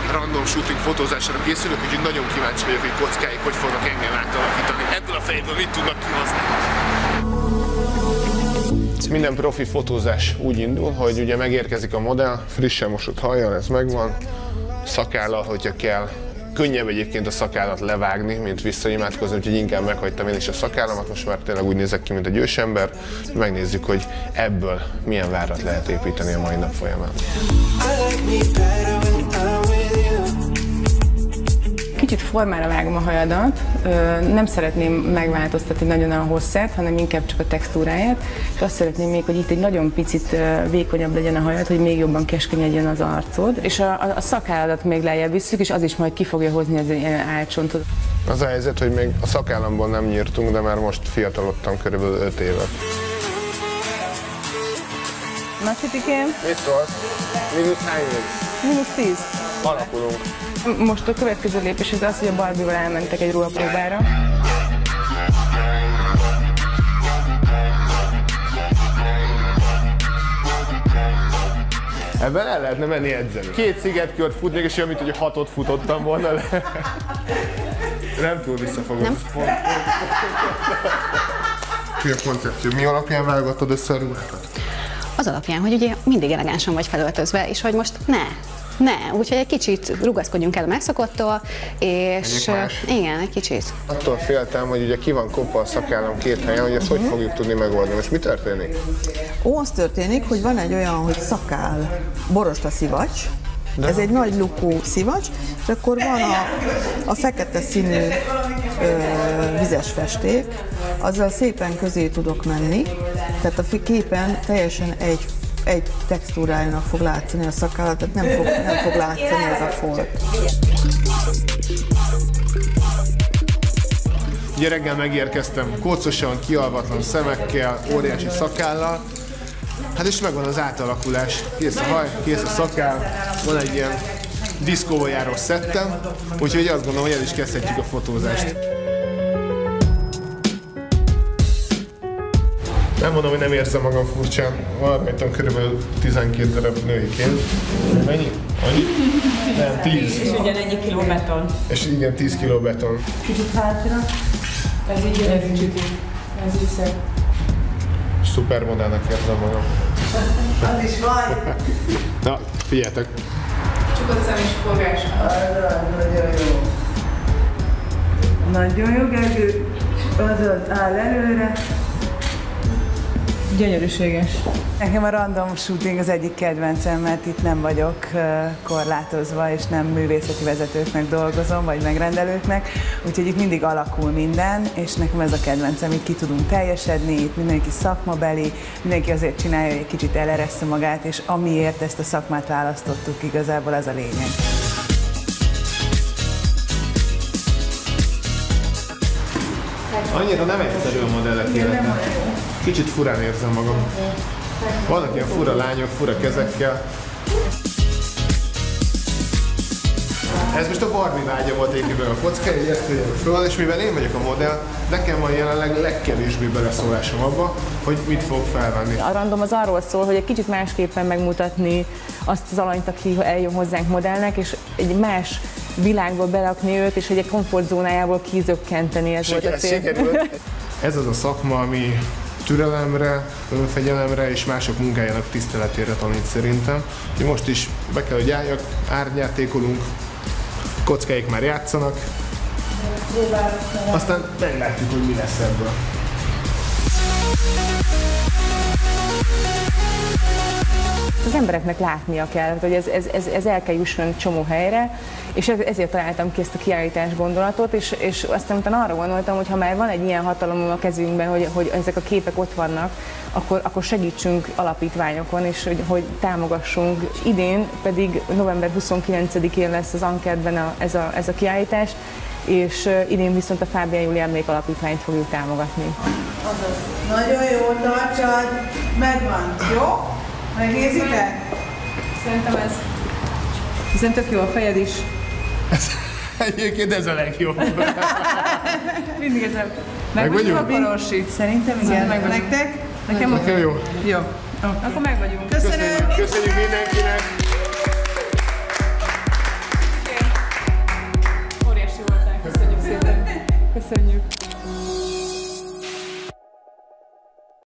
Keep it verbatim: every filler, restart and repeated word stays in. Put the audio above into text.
random shooting fotózásra készülök, úgyhogy nagyon kíváncsi vagyok, hogy kockáik hogy fognak engem átalakítani. Ebből a fejből mit tudnak kihozni? Minden profi fotózás úgy indul, hogy ugye megérkezik a modell, frissen mosott hajjal, ez megvan, szakállal, hogyha kell. Könnyebb egyébként a szakállat levágni, mint visszaimádkozni, úgyhogy inkább meghagytam én is a szakállamat, most már tényleg úgy nézek ki, mint egy ősember. Megnézzük, hogy ebből milyen várat lehet építeni a mai nap folyamán. Kicsit formára vágom a hajadat, nem szeretném megváltoztatni nagyon a hosszát, hanem inkább csak a textúráját, és azt szeretném még, hogy itt egy nagyon picit vékonyabb legyen a hajad, hogy még jobban keskenyedjen az arcod, és a, a szakálladat még lejjebb visszük, és az is majd ki fogja hozni az ilyen álcsontot. Az a helyzet, hogy még a szakállamból nem nyírtunk, de már most fiatalodtam körülbelül öt évet. Nagyhitikém? Mit szólsz? Mínusz hány év? Mínusz tíz. Alakulunk. Most a következő lépés az az, hogy a Barbie-val elmentek egy ruhapróbára. Ebben el lehetne menni edzeni. Két szigetkört futnék, és olyan, mint hogy hatot futottam volna le. Nem túl visszafogott. Nem. Mi a koncepció? Mi alapján válogattad össze a ruhákat? Az alapján, hogy ugye mindig elegánsan vagy felöltözve, és hogy most ne. Ne, úgyhogy egy kicsit rugaszkodjunk el a megszokottól, és igen, egy kicsit. Attól féltem, hogy ugye ki van kopva a szakállam két helyen, hogy ezt hogy fogjuk tudni megoldani. Most mi történik? Ó, az történik, hogy van egy olyan, hogy szakál borosta szivacs, de? Ez egy nagy lukú szivacs, és akkor van a, a fekete színű ö, vizes festék, azzal szépen közé tudok menni, tehát a képen teljesen egy egy textúrájának fog látszani a szakállat, tehát nem fog, nem fog látszani ez a folt. Ugye reggel megérkeztem kócosan, kialvatlan szemekkel, óriási szakállal. Hát és megvan az átalakulás. Kész a haj, kész a szakál, van egy ilyen diszkóba járó szettem, úgyhogy azt gondolom, hogy el is kezdhetjük a fotózást. Nem mondom, hogy nem érzem magam furcsán. Van rajtam körülbelül tizenkét darab női kéz. Mennyi? Annyi? Nem, tíz. És ugyanennyi kiló beton. És igen, tíz kiló beton. Kicsit hátra. Ez így jön, ez így. Ez így szép. Szupermodellnek érzem magam. Az is vagy! Na, figyeljetek! Csukott szem és fogás. Nagyon jó. Nagyon jó, Gergő. Azaz, áll előre. Gyönyörűséges. Nekem a random shooting az egyik kedvencem, mert itt nem vagyok korlátozva, és nem művészeti vezetőknek dolgozom, vagy megrendelőknek, úgyhogy itt mindig alakul minden, és nekem ez a kedvencem, itt ki tudunk teljesedni, itt mindenki szakmabeli, mindenki azért csinálja, hogy egy kicsit eleresssze magát, és amiért ezt a szakmát választottuk, igazából az a lényeg. Annyira nem egyszerű a modellek élete. Kicsit furán érzem magam. Vannak ilyen fura lányok, fura kezekkel. Ez most a Barbie vágya volt egyébként a kocka, így ezt tegyem föl, és mivel én vagyok a modell, nekem van jelenleg legkevésbé beleszólásom abba, hogy mit fog felvenni. A random az arról szól, hogy egy kicsit másképpen megmutatni azt az alanyt, aki eljön hozzánk modellnek, és egy más világból belakni őt, és egy komfortzónájából kizökkenteni, ez volt a cél. Ez az a szakma, ami türelemre, önfegyelemre és mások munkájának tiszteletére tanít szerintem. Most is be kell, hogy álljak, árnyátékolunk, kockáik már játszanak, aztán meglátjuk, hogy mi lesz ebből. Az embereknek látnia kell, hogy ez, ez, ez, ez el kell jusson csomó helyre, és ezért találtam ki ezt a kiállítás gondolatot, és, és aztán utána arra gondoltam, hogy ha már van egy ilyen hatalom a kezünkben, hogy, hogy ezek a képek ott vannak, akkor, akkor segítsünk alapítványokon, és hogy, hogy támogassunk. És idén pedig november huszonkilencedikén lesz az Ankertben a, ez, a, ez a kiállítás, és idén viszont a Fábián Júlia Emlék Alapítványt fogjuk támogatni. Azaz. Nagyon jó, tartsad, megvan, jó? Megnézitek? Szerintem ez... Hiszen tök jó a fejed is. Egyébként ez a legjobb. Mindig ez a... Meg vagyunk? A korosit. Szerintem igen. Meg nektek? Nekem, Nekem jó. Jó. Oh. Akkor meg vagyunk. Köszönöm. Köszönjük, Köszönjük mindenkinek. Köszönjük!